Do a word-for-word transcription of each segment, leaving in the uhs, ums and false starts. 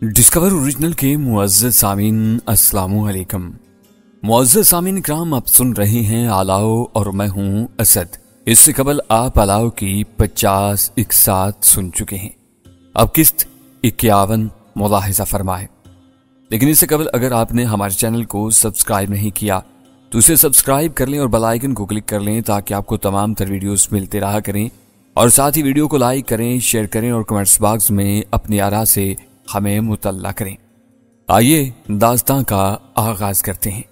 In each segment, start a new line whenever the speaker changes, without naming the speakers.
Discover original के मुअज़्ज़ज़ सामीन अस्सलामु अलैकुम। मुअज़्ज़ज़ सामीन इकराम, आप सुन रहे हैं अलाओ और मैं हूं असद। इससे कबल आप अलाओ की पचास इकसात सुन चुके हैं। अब किस्त इक्यावन मुलाहिजा फरमाए। लेकिन इससे कबल अगर आपने हमारे चैनल को सब्सक्राइब नहीं किया तो इसे सब्सक्राइब कर लें और बेल आइकन को क्लिक कर लें ताकि आपको तमाम तर वीडियोस मिलते रहा करें। और साथ ही वीडियो को लाइक करें, शेयर करें और कमेंट्स बॉक्स में अपनी आरा से हमें मुतल्ला करें। आइए दास्तां का आगाज करते हैं।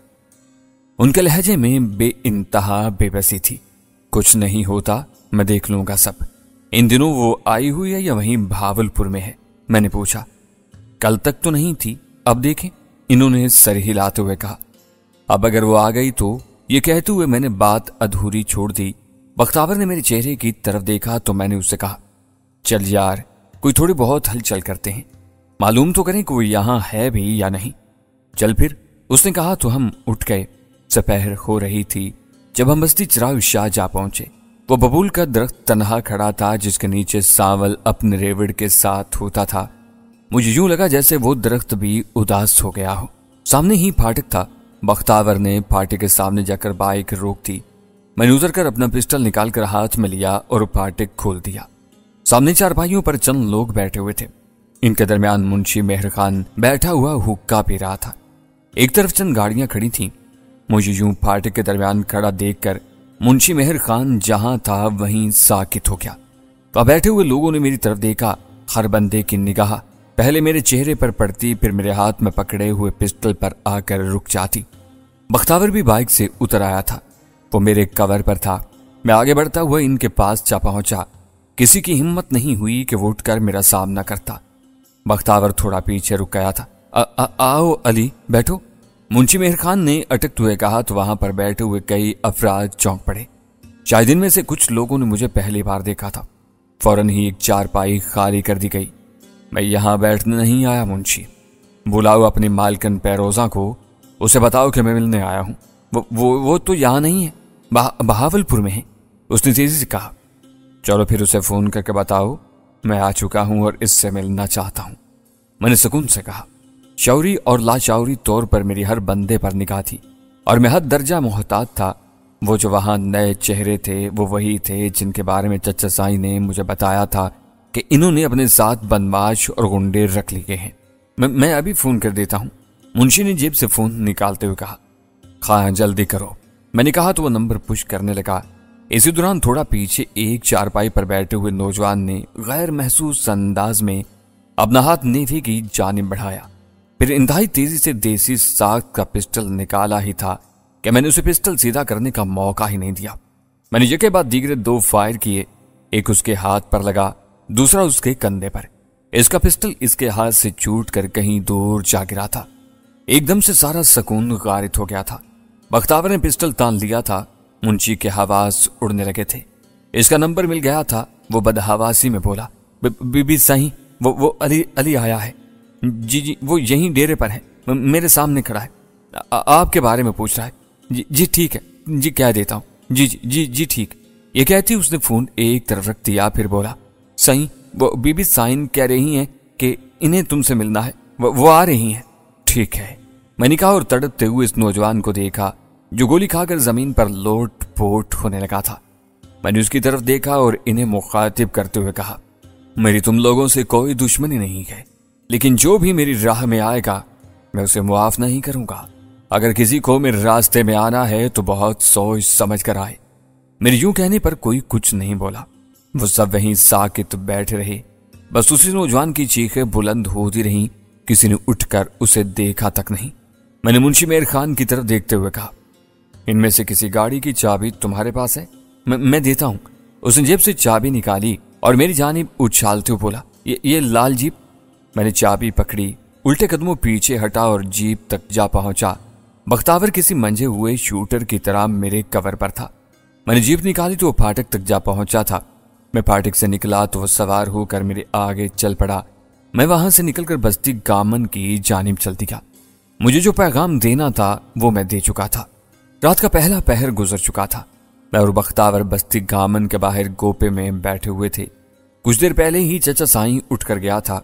उनके लहजे में बेइंतहा बेबसी थी। कुछ नहीं होता, मैं देख लूंगा सब। इन दिनों वो आई हुई है या वहीं भावलपुर में है? मैंने पूछा। कल तक तो नहीं थी, अब देखें, इन्होंने सर हिलाते हुए कहा। अब अगर वो आ गई तो? ये कहते हुए मैंने बात अधूरी छोड़ दी। बख्तावर ने मेरे चेहरे की तरफ देखा तो मैंने उससे कहा, चल यार, कोई थोड़ी बहुत हलचल करते हैं, मालूम तो करें कि वो यहां है भी या नहीं। चल फिर, उसने कहा तो हम उठ गए। दोपहर हो रही थी जब हम बस्ती चिराग शाह जा पहुंचे। वो बबूल का दरख्त तनहा खड़ा था जिसके नीचे सांवल अपने रेवड़ के साथ होता था। मुझे यूं लगा जैसे वो दरख्त भी उदास हो गया हो। सामने ही फाटक था। बख्तावर ने फाटक के सामने जाकर बाइक रोक दी। मैंने उतर कर अपना पिस्टल निकालकर हाथ में लिया और फाटक खोल दिया। सामने चारपाइयों पर चंद लोग बैठे हुए थे। इनके दरमियान मुंशी मेहर खान बैठा हुआ हुक्का पी रहा था। एक तरफ चंद गाड़ियां खड़ी थीं। मुझे यूं फाटक के दरमियान खड़ा देखकर मुंशी मेहर खान जहां था वहीं साकित हो गया। वहां बैठे हुए लोगों ने मेरी तरफ देखा। हर बंदे की निगाह पहले मेरे चेहरे पर पड़ती, फिर मेरे हाथ में पकड़े हुए पिस्टल पर आकर रुक जाती। बख्तावर भी बाइक से उतर आया था। वो मेरे कवर पर था। मैं आगे बढ़ता हुआ इनके पास जा पहुंचा। किसी की हिम्मत नहीं हुई कि वो उठकर मेरा सामना करता। बख्तावर थोड़ा पीछे रुक गया था। आ, आ, आओ अली, बैठो, मुंशी मेहर खान ने अटकते हुए कहा तो वहां पर बैठे हुए कई अफराद चौंक पड़े। शायद इनमें से कुछ लोगों ने मुझे पहली बार देखा था। फौरन ही एक चारपाई खाली कर दी गई। मैं यहां बैठने नहीं आया मुंशी, बुलाओ अपनी मालकन पैरोजा को, उसे बताओ कि मैं मिलने आया हूं। वो वो वो तो यहां नहीं है, बहावलपुर में है, उसने तेजी से कहा। चलो फिर उसे फोन करके बताओ मैं आ चुका हूं और इससे मिलना चाहता हूं, मैंने सुकून से कहा। शौरी और लाशौरी तौर पर मेरी हर बंदे पर निगाह थी और मैं हद दर्जा मोहतात था। वो जो वहां नए चेहरे थे वो वही थे जिनके बारे में चचा साई ने मुझे बताया था कि इन्होंने अपने साथ बदमाश और गुंडे रख लिए हैं। मैं, मैं अभी फोन कर देता हूं, मुंशी ने जेब से फोन निकालते हुए कहा। हाँ जल्दी करो, मैंने कहा तो वो नंबर पुश करने लगा। इसी दौरान थोड़ा पीछे एक चारपाई पर बैठे हुए नौजवान ने गैर महसूस अंदाज में अपना हाथ नेवी की जानिब बढ़ाया। फिर इंतहाई तेजी से देसी साख का पिस्टल निकाला ही था कि मैंने उसे पिस्टल सीधा करने का मौका ही नहीं दिया। मैंने यके बाद दीगरे दो फायर किए। एक उसके हाथ पर लगा, दूसरा उसके कंधे पर। इसका पिस्टल इसके हाथ से छूट कर कहीं दूर जा गिरा था। एकदम से सारा सुकून गारित हो गया था। बख्तावर ने पिस्टल तान लिया था। मुंशी के हवास उड़ने लगे थे। इसका नंबर मिल गया था। वो बदहवासी में बोला, बीबी साईं, वो वो अली अली आया है। जी जी, वो यहीं डेरे पर है, मेरे सामने खड़ा है, आ, आपके बारे में पूछ रहा है। जी जी ठीक है, जी कह देता हूँ, जी जी जी जी ठीक। ये कहती उसने फोन एक तरफ रख दिया, फिर बोला, साईं, वो बीबी साईं कह रही हैं कि इन्हें तुमसे मिलना है, वो, वो आ रही हैं। ठीक है, मैंने कहा और तड़पते हुए इस नौजवान को देखा जो गोली खाकर जमीन पर लोट पोट होने लगा था। मैंने उसकी तरफ देखा और इन्हें मुखातिब करते हुए कहा, मेरी तुम लोगों से कोई दुश्मनी नहीं है, लेकिन जो भी मेरी राह में आएगा मैं उसे मुआफ नहीं करूंगा। अगर किसी को मेरे रास्ते में आना है तो बहुत सोच समझ कर आए। मेरे यूं कहने पर कोई कुछ नहीं बोला। वो सब वहीं साकित बैठे रहे। बस उसी नौजवान की चीखें बुलंद होती रहीं। किसी ने उठकर उसे देखा तक नहीं। मैंने मुंशी मेहर खान की तरफ देखते हुए कहा, इनमें से किसी गाड़ी की चाबी तुम्हारे पास है? मैं, मैं देता हूं। उसने जेब से चाबी निकाली और मेरी जानिब उछालते हुए बोला, ये, ये लाल जीप। मैंने चाबी पकड़ी, उल्टे कदमों पीछे हटा और जीप तक जा पहुंचा। बख्तावर किसी मंजे हुए शूटर की तरह मेरे कवर पर था। मैंने जीप निकाली तो वो फाटक तक जा पहुंचा था। मैं फाटक से निकला तो वो सवार होकर मेरे आगे चल पड़ा। मैं वहां से निकलकर बस्ती गामन की जानिब चल दिया। मुझे जो पैगाम देना था वो मैं दे चुका था। रात का पहला पहर गुजर चुका था। मैं और बख्तावर बस्ती गामन के बाहर गोपे में बैठे हुए थे। कुछ देर पहले ही चचा साईं उठ कर गया था।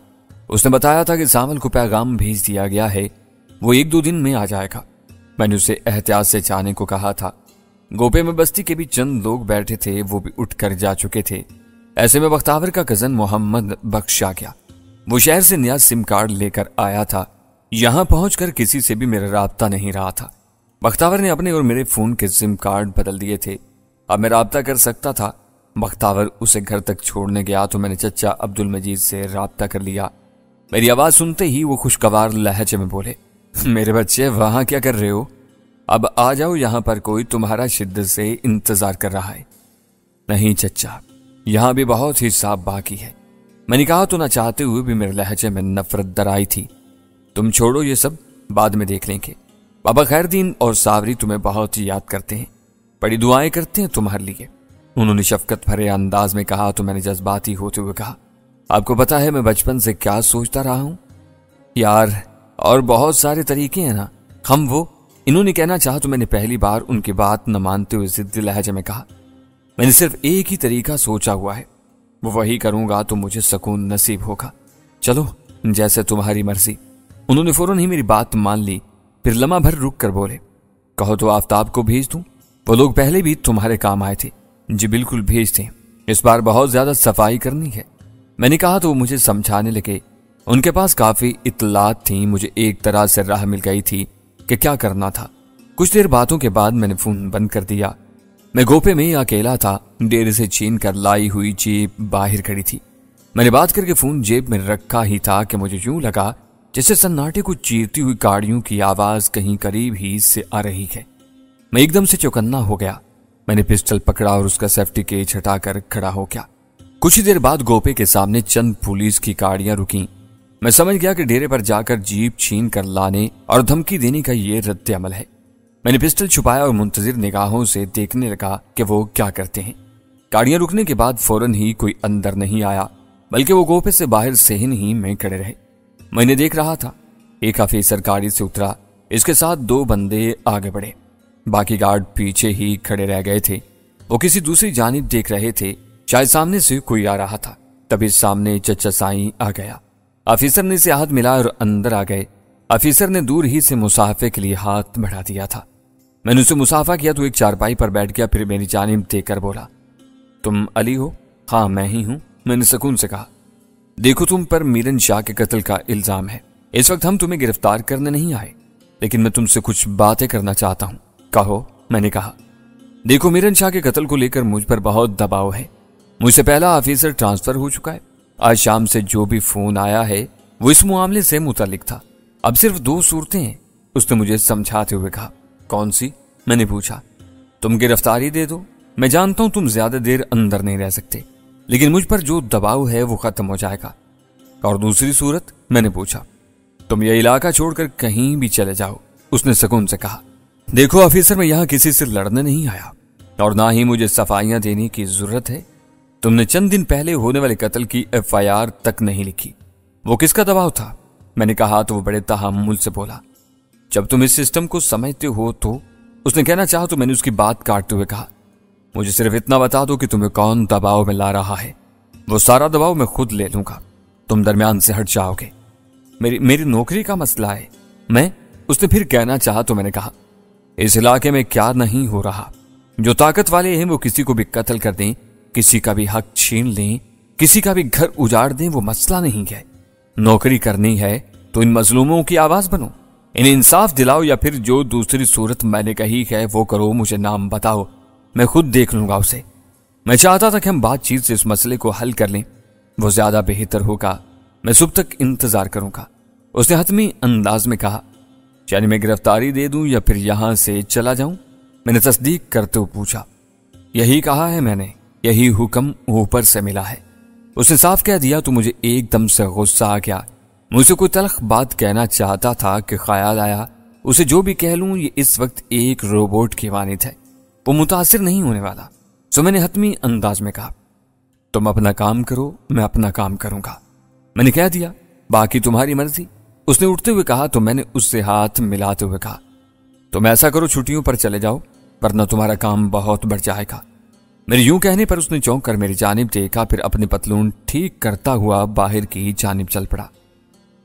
اس نے بتایا تھا کہ سامل کو پیغام بھیج دیا گیا ہے، وہ ایک دو دن میں آ جائے گا۔ میں نے اسے احتیاط سے جانے کو کہا تھا۔ گوپے میں بستی کے بھی چند لوگ بیٹھے تھے، وہ بھی اٹھ کر جا چکے تھے۔ ایسے میں بختاور کا کزن محمد بخش آ گیا۔ وہ شہر سے نیا سم کارڈ لے کر آیا تھا۔ یہاں پہنچ کر کسی سے بھی میرا رابطہ نہیں رہا تھا۔ بختاور نے اپنے اور میرے فون کے سم کارڈ بدل دیے تھے، اب میں رابطہ کر سکتا تھا۔ بختاور اسے گھر تک چھوڑنے گیا تو میں نے چچا عبد المجید سے رابطہ کر لیا۔ میری آواز سنتے ہی وہ خوشگوار لہجے میں بولے، میرے بچے وہاں کیا کر رہے ہو؟ اب آ جاؤ، یہاں پر کوئی تمہارا شدت سے انتظار کر رہا ہے۔ نہیں چچا، یہاں بھی بہت ہی صاف باقی ہے۔ میں نے کہا تو نہ چاہتے ہوئے بھی میرے لہجے میں نفرت در آئی تھی۔ تم چھوڑو یہ سب، بعد میں دیکھ لیں گے۔ بابا خیر دین اور ساوری تمہیں بہت یاد کرتے ہیں، بڑی دعائیں کرتے ہیں تمہارے لیے۔ انہوں نے شفقت بھرے انداز میں کہا تو میں نے جذباتی ہوتے ہوئے کہا، آپ کو پتا ہے میں بچپن سے کیا سوچتا رہا ہوں یار، اور بہت سارے طریقے ہیں نا ہم وہ۔ انہوں نے کہنا چاہا تو میں نے پہلی بار ان کی بات نہ مانتے ہوئے ضدی لہجے میں کہا، میں نے صرف ایک ہی طریقہ سوچا ہوا ہے، وہ وہی کروں گا تو مجھے سکون نصیب ہوگا، چلو جیسے تمہاری مرضی۔ انہوں نے فوراً ہی میری بات مان لی، پھر لمحہ بھر رک کر بولے، کہو تو آفتاب کو بھیج دوں، وہ لوگ پہلے بھی تمہارے کام آئے تھے۔ جی بالکل بھیج دیں، اس بار بہت زیادہ صفائی کرنی ہے۔ میں نے کہا تو وہ مجھے سمجھانے لگے۔ ان کے پاس کافی اطلاعات تھیں، مجھے ایک طرح سے راہ مل گئی تھی کہ کیا کرنا تھا۔ کچھ دیر باتوں کے بعد میں نے فون بند کر دیا۔ میں گوپے میں اکیلا تھا، ڈیرے سے چھین کر لائی ہوئی جیب باہر کھڑی تھی۔ میں نے بات کر کے فون جیب میں رکھا ہی تھا کہ مجھے یوں لگا جیسے سناٹے کو چیرتی ہوئی گاڑیوں کی آواز کہیں قریب ہی سے آ رہی ہے۔ میں ایک دم سے چوکنا ہو گیا۔ میں نے پسٹل پکڑا اور اس کا سیفٹی کیج ہٹا کر کھڑا ہو گیا۔ کچھ دیر بعد گوپے کے سامنے چند پولیس کی گاڑیاں رکیں۔ میں سمجھ گیا کہ ڈیرے پر جا کر جیپ چھین کر لانے اور دھمکی دینے کا یہ رد عمل ہے۔ میں نے پسٹل چھپایا اور منتظر نگاہوں سے دیکھنے لگا کہ وہ کیا کرتے ہیں۔ گاڑیاں رکنے کے بعد فوراً ہی کوئی اندر نہیں آیا، بلکہ وہ گوپے سے باہر صحن ہی میں کھڑے رہے۔ میں نے دیکھ رہا تھا، ایک آفیسر گاڑی سے اترا، اس کے ساتھ دو بندے آگے بڑھے، باقی گارڈ پیچھے ہی کھڑے رہ گئے تھے۔ وہ کسی دوسری جانب دیکھ رہے تھے، شاید سامنے سے کوئی آ رہا تھا۔ تبھی سامنے چچا سائیں آ گیا۔ آفیسر نے اسے ہاتھ ملا اور اندر آ گئے۔ آفیسر نے دور ہی سے مصافحے کے لیے ہاتھ بڑھا دیا تھا۔ میں نے اسے مصافحہ کیا تو ایک چارپائی پر بیٹھ گیا، پھر میری جانب دیکھ کر بولا، تم علی ہو؟ ہاں میں ہی ہوں، میں نے سکون سے کہا۔ دیکھو تم پر میرن شاہ کے قتل کا الزام ہے۔ اس وقت ہم تمہیں گرفتار کرنے نہیں آئے، لیکن میں تم سے کچھ باتیں کرنا چاہتا ہوں۔ کہو، میں نے کہا۔ دیکھو میرن شاہ کے قتل کو لے کر مجھ پر بہت دباؤ ہے۔ مجھ سے پہلا آفیسر ٹرانسفر ہو چکا ہے۔ آج شام سے جو بھی فون آیا ہے وہ اس معاملے سے متعلق تھا۔ اب صرف دو صورتیں ہیں، اس نے مجھے سمجھاتے ہوئے کہا۔ کون سی؟ میں نے پوچھا۔ تم گرفتاری دے دو، میں جانتا ہوں تم زیادہ دیر اندر نہیں رہ سکتے، لیکن مجھ پر جو دباؤ ہے وہ ختم ہو جائے گا۔ اور دوسری صورت؟ میں نے پوچھا۔ تم یہ علاقہ چھوڑ کر کہیں بھی چلے جاؤ، اس نے سکون سے کہا۔ دیکھو آفیسر، میں یہاں کسی سے لڑنے نہیں آیا اور نہ ہی مجھے صفائیاں دینے کی ضرورت ہے۔ تم نے چند دن پہلے ہونے والے قتل کی ایف آئی آر تک نہیں لکھی، وہ کس کا دباؤ تھا؟ میں نے کہا تو وہ بڑے تحمل سے بولا، جب تم اس سسٹم کو سمجھتے ہو تو۔ اس نے کہنا چاہا تو میں نے اس کی بات کاٹتے ہوئے کہا، مجھے صرف اتنا بتا دو کہ تمہیں کون دباؤ میں لا رہا ہے، وہ سارا دباؤ میں خود لے لوں گا، تم درمیان سے ہٹ جاؤ گے۔ میری میری نوکری کا مسئلہ ہے۔ میں اس نے پھر کہنا چاہا تو میں نے کہا، اس علاقے میں کیا نہیں ہو رہا؟ جو طاقت والے ہیں وہ کسی کو بھی قتل کر دیں، کسی کا بھی حق چھین لیں، کسی کا بھی گھر اجاڑ دیں، وہ مسئلہ نہیں ہے۔ نوکری کرنی ہے تو ان مظلوموں کی آواز بنو، انہیں انصاف دلاؤ، یا پھر جو دوسری صورت میں نے کہی ہے وہ کرو، مجھے نام بتاؤ، میں خود دیکھ لوں گا اسے۔ میں چاہتا تھا کہ ہم بات چیت سے اس مسئلے کو حل کر لیں، وہ زیادہ بہتر ہوگا، میں صبح تک انتظار کروں گا۔ اس نے حتمی انداز میں کہا، یعنی میں گرفتاری دے دوں یا پھر یہاں سے چلا جاؤں؟ میں نے تصدیق کرتے ہوئے پوچھا۔ یہی کہا ہے میں نے، یہی حکم اوپر سے ملا ہے۔ اس نے صاف کہہ دیا تو مجھے ایک دم سے غصہ آ گیا۔ مجھ سے کوئی تلخ بات کہنا چاہتا تھا کہ خیال آیا اسے جو بھی کہہ لوں یہ اس وقت ایک روبوٹ کی مانند ہے، وہ متاثر نہیں ہونے والا۔ سو میں نے حتمی انداز میں کہا، تم اپنا کام کرو، میں اپنا کام کروں گا۔ میں نے کہہ دیا، باقی تمہاری مرضی۔ اس نے اٹھتے ہوئے کہا تو میں نے اس سے ہاتھ ملاتے ہوئے کہا، تم ایسا کرو چھٹیوں پر چلے جاؤ ورنہ تمہارا کام بہت بڑھ جائے گا۔ میرے یوں کہنے پر اس نے چونک کر میری جانب دیکھا، پھر اپنی پتلون ٹھیک کرتا ہوا باہر کی جانب چل پڑا۔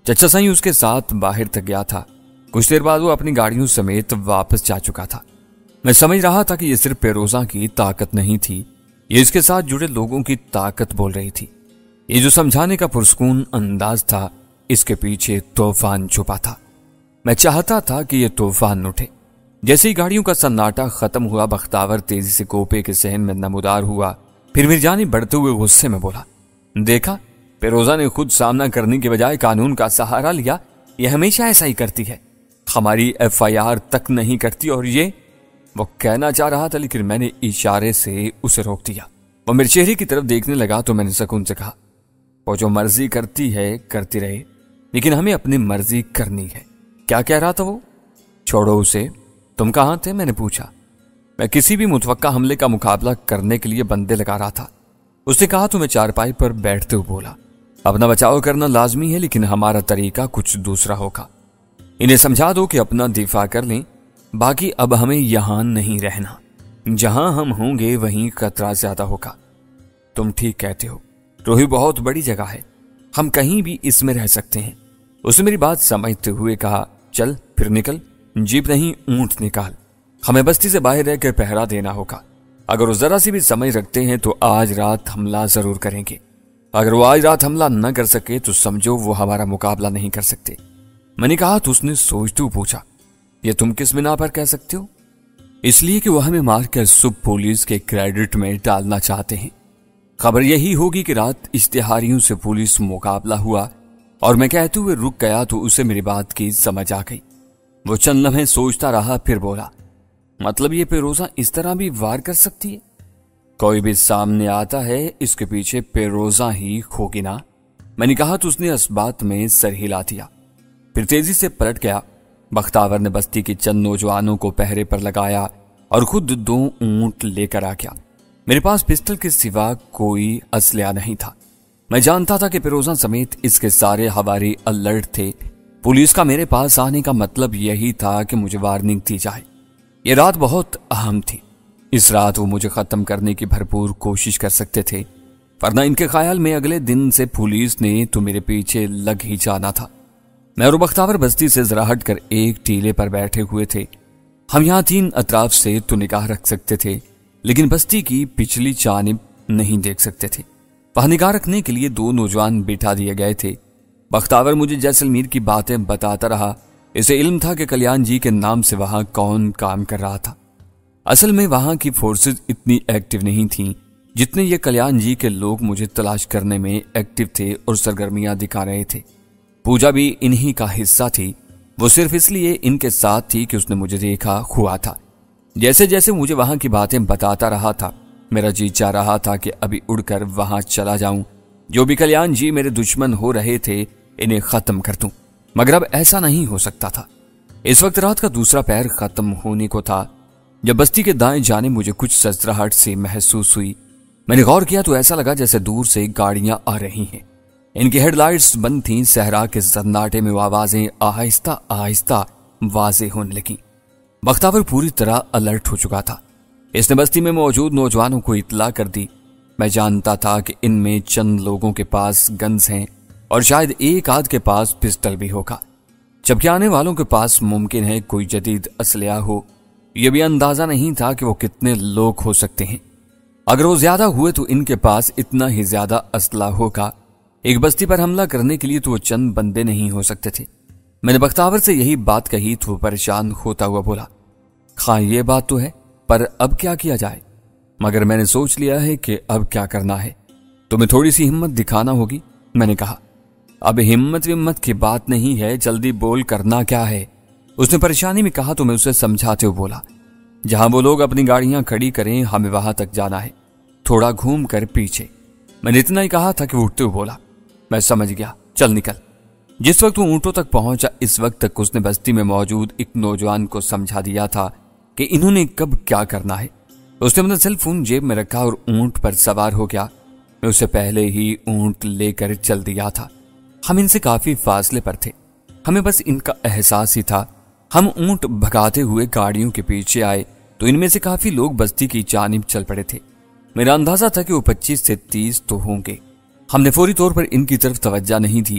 चचा साईं उसके साथ बाहर तक गया था। कुछ देर बाद वो अपनी गाड़ियों समेत वापस जा चुका था। मैं समझ रहा था कि ये सिर्फ पेरोजा की ताकत नहीं थी, ये इसके साथ जुड़े लोगों की ताकत बोल रही थी। ये जो समझाने का पुरस्कून अंदाज था, इसके पीछे तूफान छुपा था। मैं चाहता था कि ये तूफान उठे। जैसे ही गाड़ियों का सन्नाटा खत्म हुआ, बख्तावर तेजी से कोपे के सहन में नमूदार हुआ, फिर मिर्जानी बढ़ते हुए गुस्से में बोला, देखा, पेरोजा ने खुद सामना करने के बजाय कानून का सहारा लिया। ये हमेशा ऐसा ही करती है, हमारी एफ आई आर तक नहीं करती। और ये, वो कहना चाह रहा था लेकिन मैंने इशारे से उसे रोक दिया। वो मेरे चेहरे की तरफ देखने लगा तो मैंने सुकून से कहा, वो जो मर्जी करती है करती रहे, लेकिन हमें अपनी मर्जी करनी है। क्या कह रहा था वो? छोड़ो उसे। तुम कहां थे? मैंने पूछा। मैं किसी भी मुतवक्का हमले का मुकाबला करने के लिए बंदे लगा रहा था। उसने कहा तो मैं चारपाई पर बैठते हुए बोला, अपना बचाव करना लाजमी है, लेकिन हमारा तरीका कुछ दूसरा होगा। इन्हें समझा दो कि अपना दिफा कर लें, बाकी अब हमें यहां नहीं रहना। जहां हम होंगे वहीं खतरा ज्यादा होगा। तुम ठीक कहते हो, रोही बहुत बड़ी जगह है, हम कहीं भी इसमें रह सकते हैं। उसने मेरी बात समझते हुए कहा, चल फिर निकल, जीप नहीं ऊंट निकाल। हमें बस्ती से बाहर रहकर पहरा देना होगा। अगर वो जरा सी भी समझ रखते हैं तो आज रात हमला जरूर करेंगे। अगर वो आज रात हमला न कर सके तो समझो वो हमारा मुकाबला नहीं कर सकते। मैंने कहा तो उसने सोचते हुए पूछा, ये तुम किस बिना पर कह सकते हो? इसलिए कि वो हमें मारकर सुब पुलिस के क्रेडिट में डालना चाहते हैं। खबर यही होगी कि रात इश्तिहारियों से पुलिस मुकाबला हुआ। और मैं कहते हुए रुक गया तो उसे मेरी बात की समझ आ गई। वो चंद लम्हे सोचता रहा, फिर बोला, मतलब ये पेरोजा इस तरह भी वार कर सकती है? कोई भी सामने आता है, इसके पीछे पेरोजा ही होगी ना? मैंने कहा तो उसने इस बात में सर हिला दिया, फिर तेजी से पलट गया। बख्तावर ने बस्ती के चंद नौजवानों को पहरे पर लगाया और खुद दो ऊंट लेकर आ गया। मेरे पास पिस्टल के सिवा कोई असलहा नहीं था। मैं जानता था कि पेरोजा समेत इसके सारे हवारी अलर्ट थे। पुलिस का मेरे पास आने का मतलब यही था कि मुझे वार्निंग दी जाए। ये रात बहुत अहम थी। इस रात वो मुझे खत्म करने की भरपूर कोशिश कर सकते थे, वरना इनके ख्याल में अगले दिन से पुलिस ने तो मेरे पीछे लग ही जाना था। मैं और बख्तावर बस्ती से जरा हट कर एक टीले पर बैठे हुए थे। हम यहाँ तीन अतराफ से तो निगाह रख सकते थे, लेकिन बस्ती की पिछली जानिब नहीं देख सकते थे। वहां निगाह रखने के लिए दो नौजवान बिठा दिए गए थे। बख्तावर मुझे जैसलमेर की बातें बताता रहा। इसे इल्म था कि कल्याण जी के नाम से वहां कौन काम कर रहा था। असल में वहां की फोर्सेस इतनी एक्टिव नहीं थीं जितने ये कल्याण जी के लोग मुझे तलाश करने में एक्टिव थे और सरगर्मियां दिखा रहे थे। पूजा भी इन्हीं का हिस्सा थी। वो सिर्फ इसलिए इनके साथ थी कि उसने मुझे देखा हुआ था। जैसे जैसे मुझे वहां की बातें बताता रहा था, मेरा जी चाह रहा था कि अभी उड़कर वहां चला जाऊं। जो भी कल्याण जी मेरे दुश्मन हो रहे थे, इन्हें खत्म कर दूं। मगर अब ऐसा नहीं हो सकता था। इस वक्त रात का दूसरा पैर खत्म होने को था जब बस्ती के दाएं जाने मुझे कुछ सजराहट सी महसूस हुई। मैंने गौर किया तो ऐसा लगा जैसे दूर से गाड़ियां आ रही हैं। इनकी हेडलाइट्स बंद थीं। सहरा के सन्नाटे में वो आवाजें आहिस्ता आहिस्ता वाजे होने लगी। बख्तावर पूरी तरह अलर्ट हो चुका था। इसने बस्ती में मौजूद नौजवानों को इत्तला कर दी। मैं जानता था कि इनमें चंद लोगों के पास गन्स हैं और शायद एक आध के पास पिस्टल भी होगा, जबकि आने वालों के पास मुमकिन है कोई जदीद असलहा हो। यह भी अंदाजा नहीं था कि वो कितने लोग हो सकते हैं। अगर वो ज्यादा हुए तो इनके पास इतना ही ज्यादा असला होगा। एक बस्ती पर हमला करने के लिए तो वो चंद बंदे नहीं हो सकते थे। मैंने बख्तावर से यही बात कही तो वो परेशान होता हुआ बोला, हाँ ये बात तो है, पर अब क्या किया जाए? मगर मैंने सोच लिया है कि अब क्या करना है। तुम्हें थोड़ी सी हिम्मत दिखाना होगी। मैंने कहा, अब हिम्मत विम्मत की बात नहीं है, जल्दी बोल करना क्या है? उसने परेशानी में कहा तो मैं उसे समझाते हुए बोला, जहां वो लोग अपनी गाड़ियां खड़ी करें हमें वहां तक जाना है, थोड़ा घूम कर पीछे। मैंने इतना ही कहा था कि वो उठते हुए बोला, मैं समझ गया, चल निकल। जिस वक्त वो ऊंटों तक पहुंचा, इस वक्त तक उसने बस्ती में मौजूद एक नौजवान को समझा दिया था कि इन्होंने कब क्या करना है। उसने अपना सेल फोन जेब में रखा और ऊंट पर सवार हो गया। मैं उसे पहले ही ऊंट लेकर चल दिया था। हम इनसे काफी फासले पर थे। हमें बस इनका एहसास ही था। हम ऊंट भगाते हुए गाड़ियों के पीछे आए तो इनमें से काफी लोग बस्ती की जानिब चल पड़े थे। मेरा अंदाजा था कि वो पच्चीस से तीस तो होंगे। हमने फौरी तौर पर इनकी तरफ तवज्जो नहीं दी।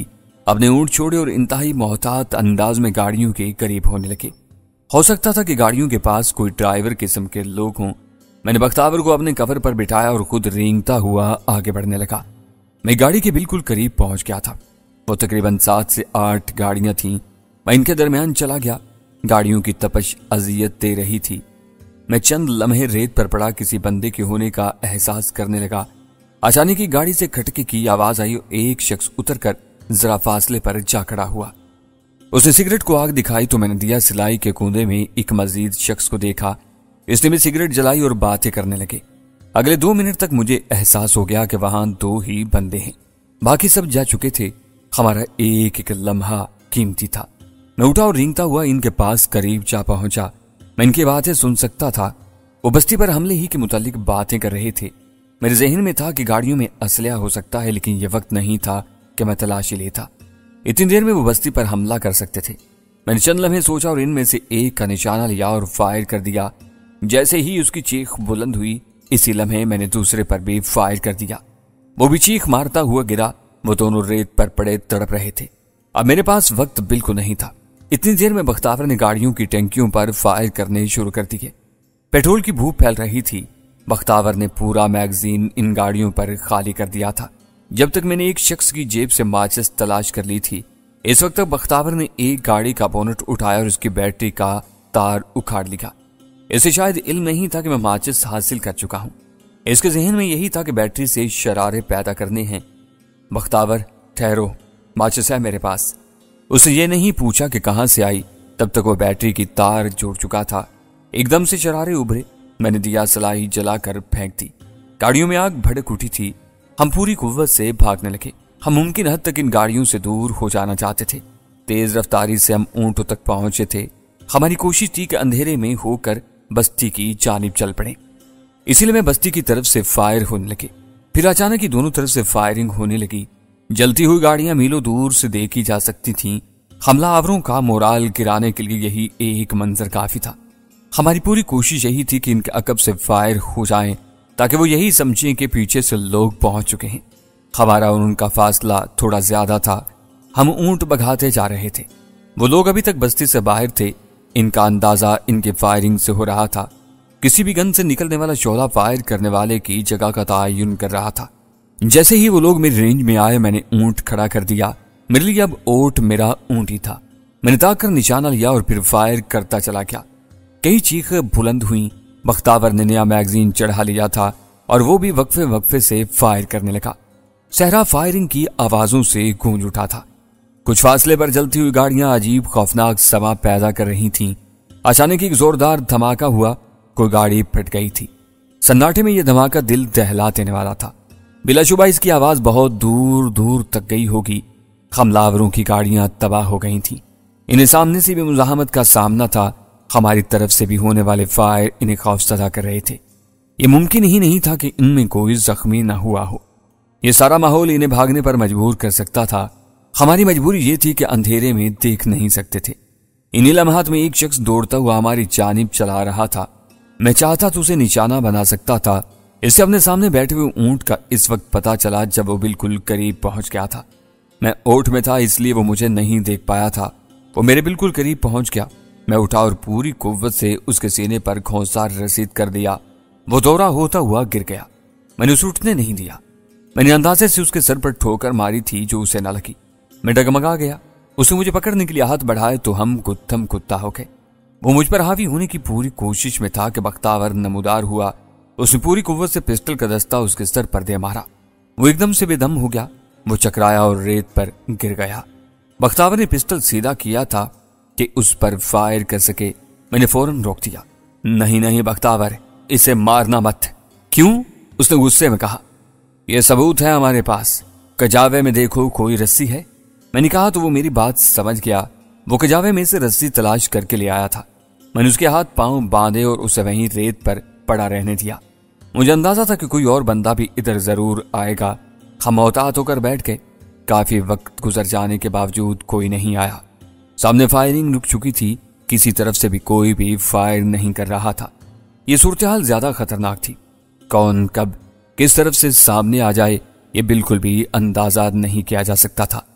अपने ऊंट छोड़े और इंतहाई मोहतात अंदाज में गाड़ियों के करीब होने लगे। हो सकता था कि गाड़ियों के पास कोई ड्राइवर किस्म के लोग हों। मैंने बख्तावर को अपने कवर पर बिठाया और खुद रेंगता हुआ आगे बढ़ने लगा। मैं गाड़ी के बिल्कुल करीब पहुंच गया था। वो तकरीबन सात से आठ गाड़ियां थीं। मैं इनके दरमियान चला गया। गाड़ियों की तपश अजियत दे रही थी। मैं चंद लम्हे रेत पर पड़ा किसी बंदे के होने का एहसास करने लगा। अचानक ही गाड़ी से खटके की आवाज आई और एक शख्स उतरकर जरा फासले पर जा खड़ा हुआ। उसने सिगरेट को आग दिखाई तो मैंने दिया सिलाई के कूदे में एक मजीद शख्स को देखा। इसने भी सिगरेट जलाई और बातें करने लगे। अगले दो मिनट तक मुझे एहसास हो गया कि वहां दो ही बंदे हैं, बाकी सब जा चुके थे। हमारा एक एक लम्हा कीमती था। मैं उठा और रेंगता हुआ इनके पास करीब जा पहुंचा। मैं इनकी बातें सुन सकता था। वो बस्ती पर हमले ही के मुतालिक बातें कर रहे थे। मेरे जहन में था कि गाड़ियों में असलहा हो सकता है, लेकिन यह वक्त नहीं था कि मैं तलाशी लेता। इतनी देर में वो बस्ती पर हमला कर सकते थे। मैंने चंद लम्हे सोचा और इनमें से एक का निशाना लिया और फायर कर दिया। जैसे ही उसकी चीख बुलंद हुई, इसी लम्हे मैंने दूसरे पर भी फायर कर दिया। वो भी चीख मारता हुआ गिरा। वो दोनों रेत पर पड़े तड़प रहे थे। अब मेरे पास वक्त बिल्कुल नहीं था। इतनी देर में बख्तावर ने गाड़ियों की टैंकियों पर फायर करने शुरू कर दिए। पेट्रोल की भूख फैल रही थी। बख्तावर ने पूरा मैगजीन इन गाड़ियों पर खाली कर दिया था। जब तक मैंने एक शख्स की जेब से माचिस तलाश कर ली थी। इस वक्त तक बख्तावर ने एक गाड़ी का बोनट उठाया और उसकी बैटरी का तार उखाड़ लिया। इसे शायद इल्म नहीं था कि मैं माचिस हासिल कर चुका हूं। इसके जहन में यही था कि बैटरी से शरारे पैदा करने हैं। बख्तावर, ठहरो, माचिस है मेरे पास। उसे ये नहीं पूछा कि कहां से आई। तब तक वो बैटरी की तार जोड़ चुका था। एकदम से शरारे उभरे। मैंने दिया सलाई जलाकर फेंक दी। गाड़ियों में आग भड़क उठी थी। हम पूरी कुव्वत से भागने लगे। हम मुमकिन हद तक इन गाड़ियों से दूर हो जाना चाहते थे। तेज रफ्तारी से हम ऊंटों तक पहुंचे थे। हमारी कोशिश थी कि अंधेरे में होकर बस्ती की जानिब चल पड़े। इसीलिए मैं बस्ती की तरफ से फायर होने लगे। फिर अचानक ही दोनों तरफ से फायरिंग होने लगी। जलती हुई गाड़ियां मीलों दूर से देखी जा सकती थीं। हमलावरों का मोराल गिराने के लिए यही एक मंजर काफी था। हमारी पूरी कोशिश यही थी कि इनके अकब से फायर हो जाएं, ताकि वो यही समझें कि पीछे से लोग पहुंच चुके हैं। हमारा और उनका फासला थोड़ा ज्यादा था। हम ऊंट भगाते जा रहे थे। वो लोग अभी तक बस्ती से बाहर थे। इनका अंदाजा इनके फायरिंग से हो रहा था। किसी भी गन से निकलने वाला शोला फायर करने वाले की जगह का तयन कर रहा था। जैसे ही वो लोग मेरी रेंज में आए, मैंने ऊंट खड़ा कर दिया। मेरे लिए अब ओट मेरा ऊंट ही था। मैंने ताक कर निशाना लिया और फिर फायर करता चला गया। कई चीखें बुलंद हुई। बख्तावर ने नया मैगजीन चढ़ा लिया था और वो भी वक्फे वक्फे से फायर करने लगा। सहरा फायरिंग की आवाजों से गूंज उठा था। कुछ फासले पर जलती हुई गाड़ियां अजीब खौफनाक समा पैदा कर रही थीं। अचानक एक जोरदार धमाका हुआ। कोई गाड़ी फट गई थी। सन्नाटे में यह धमाका दिल दहला देने वाला था। बिलाशुबा इसकी आवाज बहुत दूर दूर तक गई होगी। हमलावरों की गाड़ियां तबाह हो गई थीं। इन्हें सामने से भी मुजाहमत का सामना था। हमारी तरफ से भी होने वाले फायर इन्हें खौफजदा कर रहे थे। यह मुमकिन ही नहीं था कि इनमें कोई जख्मी न हुआ हो। यह सारा माहौल इन्हें भागने पर मजबूर कर सकता था। हमारी मजबूरी यह थी कि अंधेरे में देख नहीं सकते थे। इन्हीं लम्हात में एक शख्स दौड़ता हुआ हमारी जानिब चला रहा था। मैं चाहता तो उसे निशाना बना सकता था। इससे अपने सामने बैठे हुए ऊंट का इस वक्त पता चला जब वो बिल्कुल करीब पहुंच गया था। मैं ओट में था, इसलिए वो मुझे नहीं देख पाया था। वो मेरे बिल्कुल करीब पहुंच गया। मैं उठा और पूरी कुव्वत से उसके सीने पर घोंसा रसीद कर दिया। वो दौरा होता हुआ गिर गया। मैंने उसे उठने नहीं दिया। मैंने अंदाजे से उसके सर पर ठोकर मारी थी जो उसे न लगी। मैं डगमगा गया। उसने मुझे पकड़ने के लिए हाथ बढ़ाए तो हम गुत्थम कुत्ता हो गए। वो मुझ पर हावी होने की पूरी कोशिश में था कि बख्तावर नमूदार हुआ। उसने पूरी कुव्वत से पिस्टल का दस्ता उसके सर पर दे मारा। वो एकदम से बेदम हो गया। वो चकराया और रेत पर गिर गया। बख्तावर ने पिस्टल सीधा किया था कि उस पर फायर कर सके। मैंने फौरन रोक दिया। नहीं नहीं बख्तावर, इसे मारना मत। क्यों? उसने गुस्से में कहा। यह सबूत है हमारे पास। कजावे में देखो कोई रस्सी है। मैंने कहा तो वो मेरी बात समझ गया। वो कजावे में से रस्सी तलाश करके ले आया था। मैंने उसके हाथ पांव बांधे और उसे वहीं रेत पर पड़ा रहने दिया। मुझे अंदाजा था कि कोई और बंदा भी इधर जरूर आएगा। हम मोहतात होकर बैठ गए। काफी वक्त गुजर जाने के बावजूद कोई नहीं आया। सामने फायरिंग रुक चुकी थी। किसी तरफ से भी कोई भी फायर नहीं कर रहा था। यह सूरत-ए-हाल ज्यादा खतरनाक थी। कौन कब किस तरफ से सामने आ जाए ये बिल्कुल भी अंदाजा नहीं किया जा सकता था।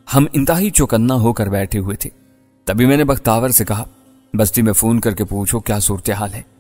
हम इंतहाई चौकन्ना होकर बैठे हुए थे। तभी मैंने बख्तावर से कहा, बस्ती में फोन करके पूछो क्या सूरत हाल है।